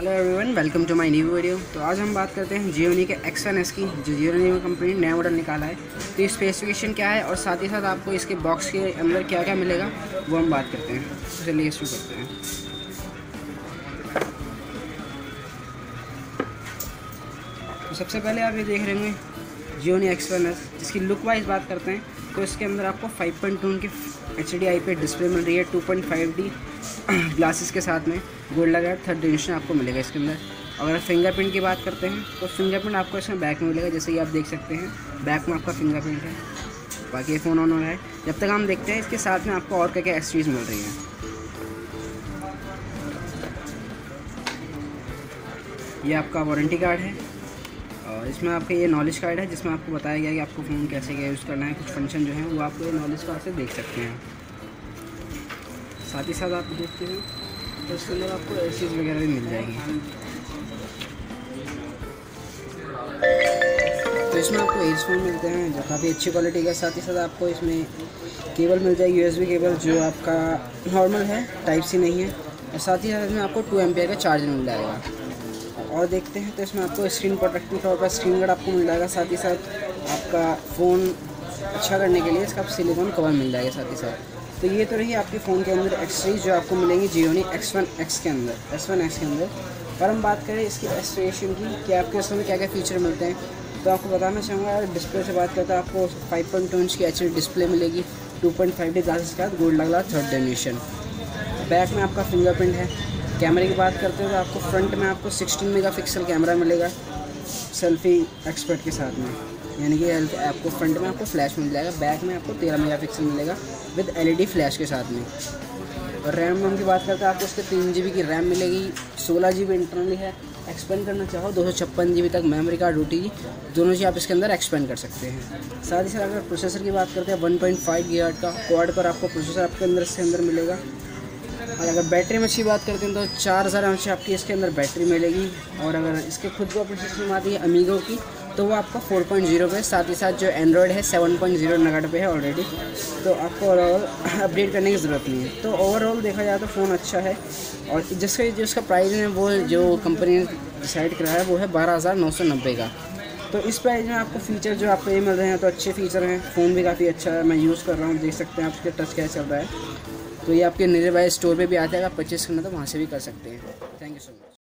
Hello everyone, welcome to my new video. तो आज हम बात करते हैं Gionee के X1s की, जो Gionee कंपनी ने नया मॉडल निकाला है। तो इस स्पेसिफिकेशन क्या है और साथ ही साथ आपको इसके बॉक्स के अंदर क्या क्या मिलेगा वो हम बात करते हैं। तो चलिए शुरू करते हैं। तो सबसे पहले आप ये देख रहे होंगे Gionee X1s, जिसकी लुक वाइज बात करते हैं तो इसके अंदर आपको 5.2 की HDI पे डिस्प्ले मिल रही है। 2.5D ग्लासेस के साथ में गोल्ड लगा 3rd जनरेशन आपको मिलेगा इसके अंदर। अगर फिंगरप्रिंट की बात करते हैं तो फिंगरप्रिंट आपको इसमें बैक में मिलेगा, जैसे कि आप देख सकते हैं बैक में आपका फिंगरप्रिंट है। बाकी ये फ़ोन ऑन हो रहा है। जब तक हम देखते हैं इसके साथ में आपको और क्या क्या एक्सेसरीज मिल रही हैं। ये आपका वारंटी कार्ड है और इसमें आपका ये नॉलेज कार्ड है, जिसमें आपको बताया गया कि आपको फ़ोन कैसे क्या यूज़ करना है। कुछ फंक्शन जो है वो आपको ये नॉलेज कार्ड से देख सकते हैं। साथ ही साथ आप देखते हैं तो इसके अंदर आपको एयरसीज वगैरह भी मिल जाएगी। तो इसमें आपको एयरफोन मिलते हैं जो काफ़ी अच्छी क्वालिटी का। साथ ही साथ आपको इसमें केबल मिल जाएगी, USB केबल, जो आपका नॉर्मल है, टाइप C नहीं है। और साथ ही साथ इसमें आपको 2 एम्पियर का चार्जर मिल जाएगा। और देखते हैं तो इसमें आपको स्क्रीन प्रोटेक्टिव तौर पर स्क्रीन गार्ड आपको मिल जाएगा। साथ ही साथ आपका फ़ोन अच्छा करने के लिए इसका सिलिकॉन कवर मिल जाएगा साथ ही साथ। तो ये तो रही आपके फ़ोन के अंदर एक्सेसरीज जो आपको मिलेंगी Gionee X1s के अंदर। और हम बात करें इसकी स्पेसिफिकेशन की कि आपके इसमें क्या क्या फ़ीचर मिलते हैं, तो आपको बताना चाहूँगा। अगर डिस्प्ले से बात करते हैं आपको 5.2 इंच की HD डिस्प्ले मिलेगी। 2.5D ग्लासेस के साथ गोल्ड लगा 3rd जनरेशन। बैक में आपका फिंगरप्रिंट है। कैमरे की बात करते हैं तो आपको फ्रंट में आपको 16 मेगापिक्सल कैमरा मिलेगा सेल्फी एक्सपर्ट के साथ में, यानी कि आपको फ्रंट में आपको फ्लैश मिल जाएगा। बैक में आपको 13 मेगापिक्सल मिलेगा विद LED फ्लैश के साथ में। और रैम की बात करते हैं आपको इसके 3 GB की रैम मिलेगी। 16 GB इंटरनली है। एक्सपेंड करना चाहो 256 GB तक मेमोरी कार्ड OTG दोनों चीज़ आप इसके अंदर एक्सपेंड कर सकते हैं। साथ ही साथ अगर प्रोसेसर की बात करते हैं 1.5 GHz का क्वाड पर आपको प्रोसेसर आपके अंदर इसके अंदर मिलेगा। और अगर बैटरी में अच्छी बात करते हैं तो 4000 mAh आपकी इसके अंदर बैटरी मिलेगी। और अगर इसके खुद को प्रोसेसर में आती है Amigo की, तो वो आपका 4.0 पे। साथ ही साथ जो एंड्रॉयड है 7.0 नगड़ पे है ऑलरेडी, तो आपको अपडेट करने की ज़रूरत नहीं है। तो ओवरऑल देखा जाए तो फ़ोन अच्छा है। और जो इसका प्राइस है वो जो कंपनी ने डिसाइड करा है वो है 12,990 का। तो इस प्राइस में आपको फ़ीचर जो आपको ये मिल रहे हैं तो अच्छे फ़ीचर हैं। फ़ोन भी काफ़ी अच्छा है, मैं यूज़ कर रहा हूँ, देख सकते हैं आप इसके टच क्या चल रहा है। तो ये आपके नियर बाय स्टोर पे भी आ जाएगा, परचेज़ करना तो वहाँ से भी कर सकते हैं। Thank you so much.